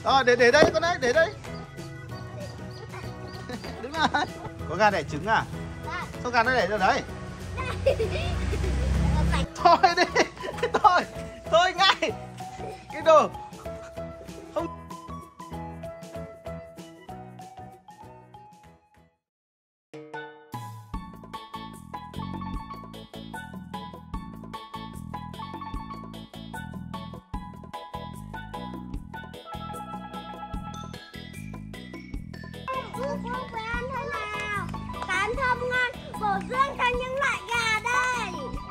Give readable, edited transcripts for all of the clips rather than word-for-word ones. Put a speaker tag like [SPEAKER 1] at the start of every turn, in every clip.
[SPEAKER 1] Rồi để đây con đấy, để đây. Đứng lại. Có gà đẻ trứng à? Sao gà nó để ở đấy? Thôi đi. Thôi ngay. Cái đồ. Không.
[SPEAKER 2] Không phải ăn thế nào. Cán thơm ngon, bổ dưỡng cho những loại gà đây.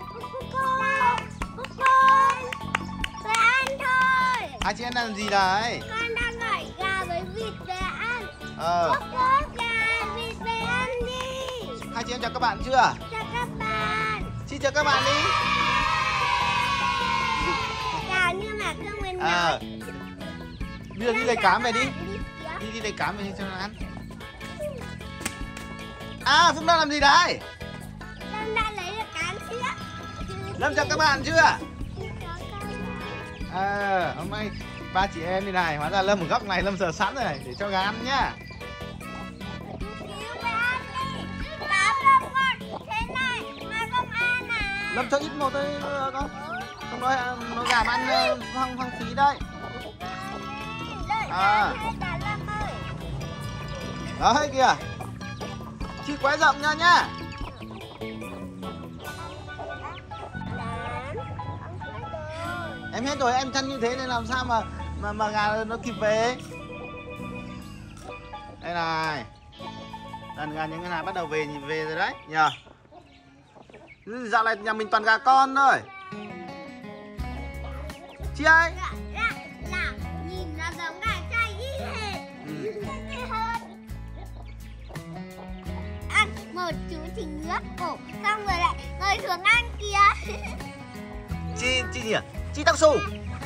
[SPEAKER 2] Con về ăn thôi.
[SPEAKER 1] Hai chị em làm gì đấy?
[SPEAKER 2] Con đang gọi gà với vịt về ăn.
[SPEAKER 1] Ờ.
[SPEAKER 2] Gà, vịt về ăn đi.
[SPEAKER 1] Hai chị em chào các bạn chưa?
[SPEAKER 2] Chào các bạn.
[SPEAKER 1] Xin chào các bạn đi.
[SPEAKER 2] Chào nhưng mà không mình nói.
[SPEAKER 1] Bây giờ đi lấy cám về đi. Đi lấy cám về cho nó ăn. À, Phúc đang làm gì đấy?
[SPEAKER 2] Lâm đã lấy được cám xiếc.
[SPEAKER 1] Lâm chào các bạn chưa? Hôm nay ba chị em đi này, hóa ra Lâm ở góc này, Lâm giờ sẵn rồi này để cho gà ăn nhá. Lâm cho ít một thôi con. Không nó gà mà ăn hoang phí đấy. Đấy kìa. Chi quá rộng nha nhá. Em hết rồi, em chăn như thế nên làm sao mà gà nó kịp về. Đây này. Đàn gà những cái này bắt đầu về rồi đấy nhờ. Dạo này nhà mình toàn gà con thôi. Chị ơi.
[SPEAKER 2] Nhìn nó giống gà trai y hệt. Ăn một chú thì ngước cổ, xong rồi lại ngồi xuống ăn kìa.
[SPEAKER 1] Chị gì à? Chị tóc xù.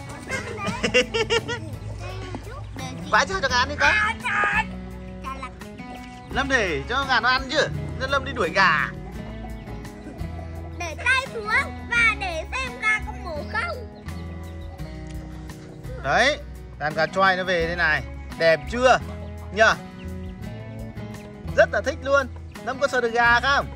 [SPEAKER 1] Vãi cho gà ăn đi con. Lâm để cho gà nó ăn chứ. Nên Lâm đi đuổi gà.
[SPEAKER 2] Để tay xuống và để xem gà có mổ không.
[SPEAKER 1] Đấy, đàn gà choai nó về thế này. Đẹp chưa? Nhờ. Rất là thích luôn. Lâm có sờ được gà không?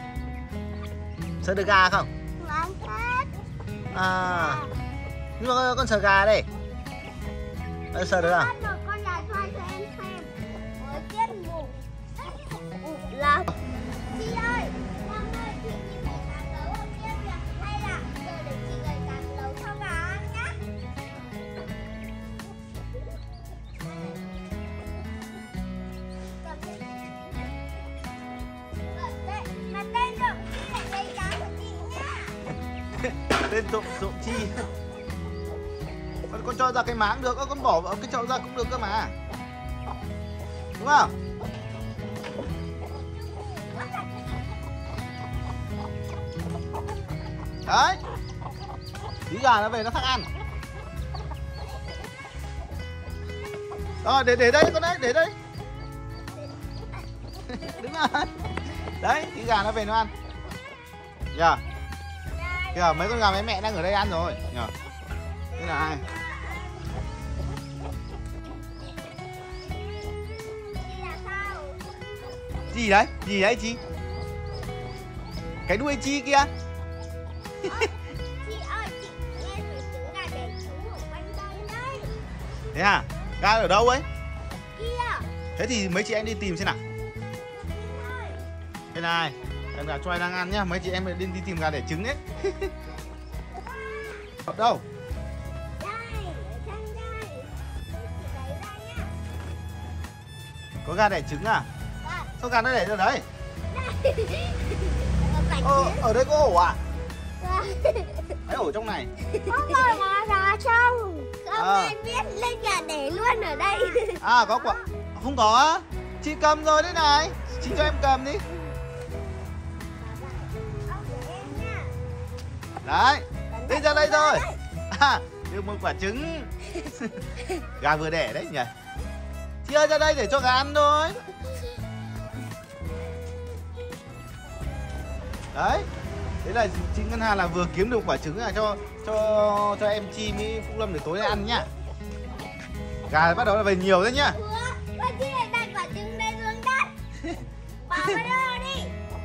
[SPEAKER 1] Sờ được gà không?
[SPEAKER 2] Không hết.
[SPEAKER 1] À, nhưng mà con sờ gà đây. Sờ được không?
[SPEAKER 2] Con gà choai cho em xem. Mới chết ngủ. Là chị ơi, hôm nay chị đi về càng lớn hôm kia kìa. Hay là giờ để chị gầy càng lớn cho gà ăn nhá. Mà tên rộng chị lại lấy cá của chị nhá.
[SPEAKER 1] Tên rộng chi. Con cho ra cái má cũng được, con bỏ vào cái chậu ra cũng được cơ mà. Đúng không? Đấy. Tí gà nó về nó thắc ăn. Rồi để đây con đấy, để đây. Đứng lại. Đấy, tí gà nó về nó ăn. Nhờ. Kìa, mấy con gà mấy mẹ đang ở đây ăn rồi. Nhờ. Đây này. Gì đấy? Gì đấy chị? Cái đuôi chi kia.
[SPEAKER 2] Chị ơi, chị nghe thấy trứng gà đẻ trứng ở quanh đây đấy.
[SPEAKER 1] Thế à? Gà ở đâu ấy?
[SPEAKER 2] Kia.
[SPEAKER 1] Thế thì mấy chị em đi tìm xem nào. Đây này, đàn gà choai đang ăn nhá. Mấy chị em đi tìm gà đẻ trứng đấy. Đâu?
[SPEAKER 2] Đây, ở trong đây. Chị lấy ra nhá.
[SPEAKER 1] Có gà đẻ trứng à?
[SPEAKER 2] Đây.
[SPEAKER 1] Sao gà nó để ở đấy? Ở đây có ổ à? Đấy, ổ trong này.
[SPEAKER 2] Không phải là gà trong. Không em biết lên gà để luôn ở đây.
[SPEAKER 1] À có quả. Không có á. Chị cầm rồi đấy này. Chị cho em cầm đi. Đấy. Đi ra đây thôi. À, được một quả trứng. Gà vừa đẻ đấy nhỉ. Chị ơi ra đây để cho gà ăn thôi. Đấy. Thế là chị Ngân Hà là vừa kiếm được quả trứng là cho em Chi với Phúc Lâm để tối nay ăn nhá. Gà bắt đầu là về nhiều đấy nhá.
[SPEAKER 2] Và chị lại đặt quả trứng này xuống đất. Bỏ vào đâu đi.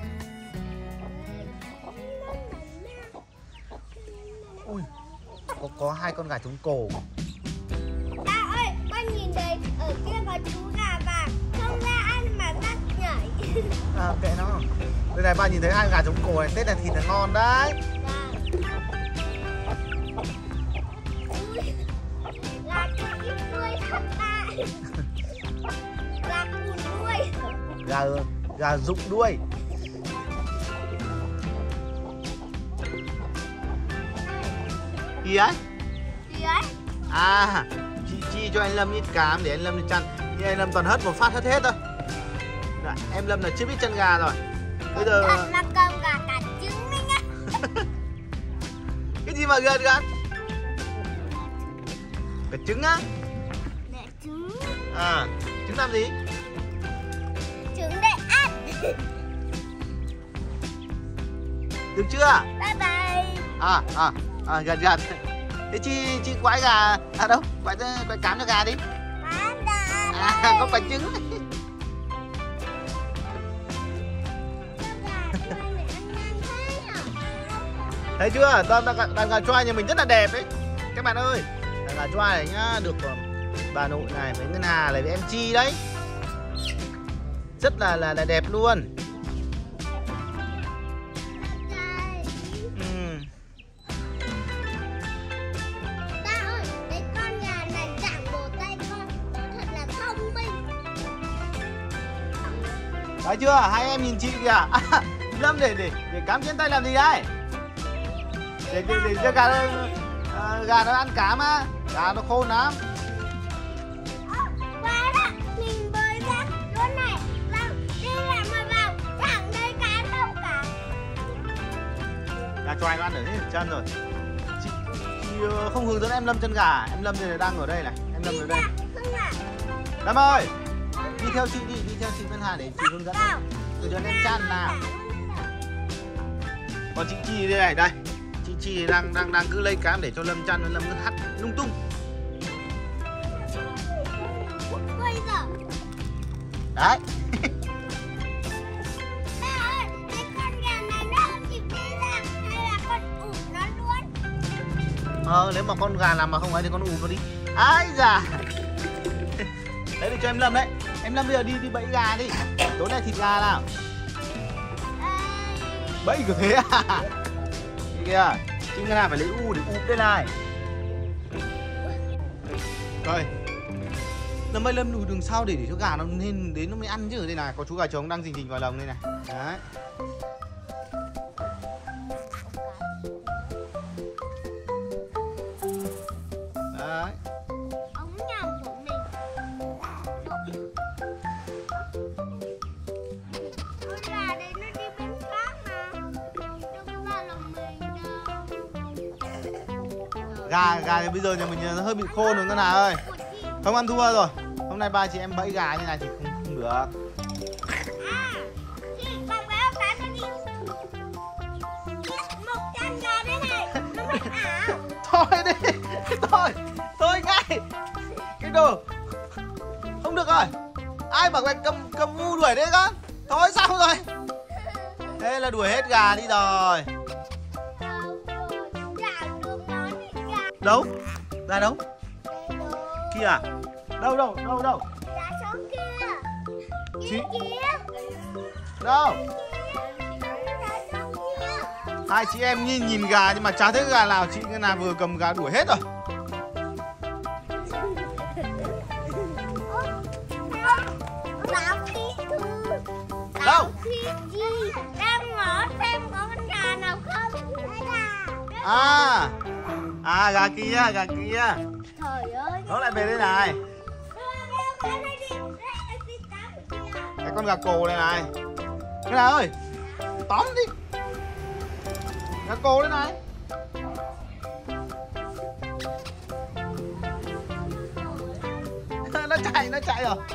[SPEAKER 1] Ui, có 2 con gà trống cổ.
[SPEAKER 2] À ơi, con nhìn thấy ở kia có chú gà vàng, không ra ăn mà bắt nhảy.
[SPEAKER 1] À, kệ nó. Đây này, ba nhìn thấy 2 gà trống cổ này, Tết này thịt là ngon đấy.
[SPEAKER 2] Gà trống ít đuôi thật ta. Gà cùn đuôi.
[SPEAKER 1] Gà rụng đuôi. Gì ấy?
[SPEAKER 2] Gì ấy?
[SPEAKER 1] À, chị cho anh Lâm ít cám để anh Lâm đi chăn. Nhưng anh Lâm toàn hất một phát hất hết thôi. Đấy, em Lâm là chưa biết chăn gà rồi. Bây giờ
[SPEAKER 2] Thật là cơm gà cả trứng đấy nhá.
[SPEAKER 1] cái gì mà gần gần? Cả trứng á?
[SPEAKER 2] Để trứng.
[SPEAKER 1] À, trứng làm gì?
[SPEAKER 2] Trứng để ăn.
[SPEAKER 1] Được chưa?
[SPEAKER 2] Bye bye.
[SPEAKER 1] Gần gần. Thế chị quãi gà à đâu? Quãi cám cho gà đi. À, có quả trứng. Thấy chưa? Đàn gà choai nhà mình rất là đẹp đấy. Các bạn ơi, đàn gà choai này nhá, được bà nội này với Ngân Hà này với em Chi đấy. Rất là đẹp luôn. Thấy chưa? Hai em nhìn chị kìa. À, Lâm để cám trên tay làm gì đấy? Để cho gà nó ăn cám á. Gà nó khôn lắm.
[SPEAKER 2] Quá đó, mình bơi ra luôn này. Đi làm mà vào, chẳng thấy cá đâu cả.
[SPEAKER 1] Gà choai nó ăn ở hết chân rồi. Chị không hướng dẫn em Lâm chân gà. Em Lâm thì đang ở đây này. Em Lâm ở đây. Lâm ơi, đi theo chị đi theo chị Ngân Hà để chị hướng dẫn em chăn nào. Còn chị Chi đây này, chị Chi đang cứ lấy cám để cho Lâm chăn, Lâm cứ hắt lung tung.
[SPEAKER 2] Bây giờ.
[SPEAKER 1] Đấy.
[SPEAKER 2] Ba ơi, cái con gà này nó không chịu đi ra hay là con ủ nó luôn?
[SPEAKER 1] Nếu mà con gà làm mà không ấy thì con ủ nó đi. Ái da. Đấy để cho em Lâm đấy. Em Lâm bây giờ đi bẫy gà đi. Tối nay thịt gà nào. Bẫy kiểu thế à? Kìa, chị Ngân Hà phải lấy u để ụp đây này. Rồi. Lâm ơi, Lâm lùi đường sau để cho gà nó nên đến nó mới ăn chứ. Đây này, có chú gà trống đang rình vào lồng đây này. Đấy. Đấy.
[SPEAKER 2] Ống nhòm của mình. Con gà đấy nó đi bên khác mà. Đâu vào lồng mình đâu.
[SPEAKER 1] Gà thì bây giờ nhà mình nó hơi bị khô rồi Ngân Hà ơi. Không ăn thua rồi. Hôm nay ba chị em bẫy gà như này thì không được.
[SPEAKER 2] À, chị bằng béo cá cho đi. Một chân gà đây này. Nó mặc ảo.
[SPEAKER 1] Thôi đi. Thôi ngay. Cái đồ không được rồi. Ai bảo mày cầm ngu đuổi đấy con. Thôi xong rồi. Thế là đuổi hết gà đi rồi. Đâu? Gà đâu? Kia à? Đâu?
[SPEAKER 2] Gà sống kia.
[SPEAKER 1] Chị?
[SPEAKER 2] Kia.
[SPEAKER 1] Đâu?
[SPEAKER 2] Gà sống kia.
[SPEAKER 1] Hai chị em nhìn gà nhưng mà chả thấy gà nào. Chị Ngân Hà vừa cầm gà đuổi hết rồi. Đâu?
[SPEAKER 2] Đang ngó xem có con gà nào không.
[SPEAKER 1] Gà kia.
[SPEAKER 2] Trời ơi.
[SPEAKER 1] Nó lại về đây này. Cái con gà cổ này này. Ngân Hà ơi, tóm đi. Gà cổ đây này. Nó chạy rồi.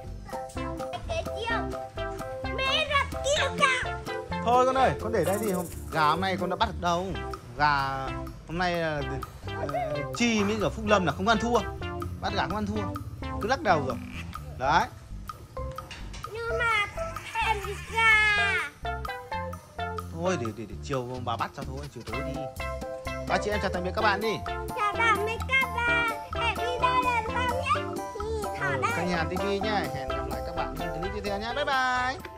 [SPEAKER 1] Thôi con ơi, con để đây đi. Gà hôm nay con đã bắt được đâu. Gà hôm nay Chi với cả Phúc Lâm là không ăn thua. Bắt gà không ăn thua, cứ lắc đầu rồi. Đấy.
[SPEAKER 2] Nhưng mà em đi ra.
[SPEAKER 1] Thôi để chiều bà bắt cho thôi, chiều tối đi. Ba chị em chào tạm biệt các bạn đi.
[SPEAKER 2] Chào tạm biệt các bạn. Hẹn đi đây lần sau nhé. Thỏ đây.
[SPEAKER 1] Cả nhà TV nhá. Hẹn gặp lại các bạn trong clip tiếp theo nhé. Bye bye.